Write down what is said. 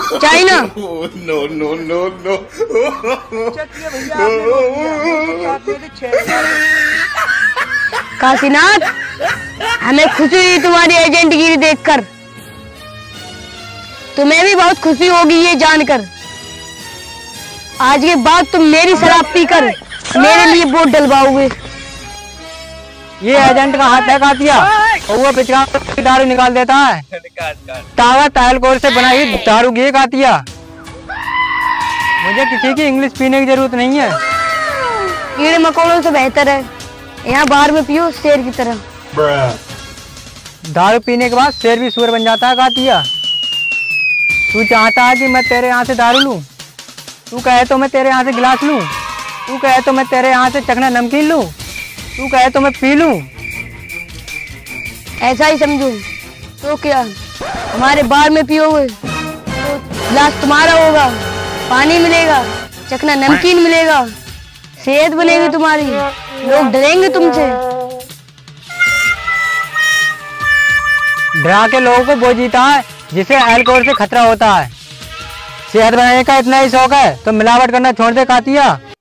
China. No no no no. Kashinath, हमें खुशी हुई तुम्हारी एजेंटगिरी देखकर। तुम्हें भी बहुत खुशी होगी ये जानकर। आज के बाद तुम मेरी शराब पीकर मेरे लिए वोट डलवाओगे। ये एजेंट का हाथ है कातिया, और वो पिचका दारू निकाल देता है। ताकत अल्कोहल से बनाई दारू की कातिया। मुझे किसी की इंग्लिश पीने की जरूरत नहीं है। कीड़े मकोड़ों से बेहतर है यहाँ बाहर में पियो शेर की तरह। दारू पीने के बाद शेर भी सुअर बन जाता है कातिया। तू चाहता है कि मैं तेरे यहाँ से दारू लूं? तू कहे तो मैं तेरे यहाँ से गिलास लूं? तू कहे तो मैं तेरे यहाँ से चखना नमकीन लूं? तू कहे तो मैं पी लूं? ऐसा ही समझो तो क्या हमारे बार में पियोगे तो गिलास तुम्हारा होगा, पानी मिलेगा, चखना नमकीन मिलेगा, सेहत बनेगी तुम्हारी, लोग डरेंगे तुमसे। डरा के लोगों को वो जीता है जिसे अल्कोहल से खतरा होता है। सेहत बनाने का इतना ही शौक है तो मिलावट करना छोड़ दे कातिया।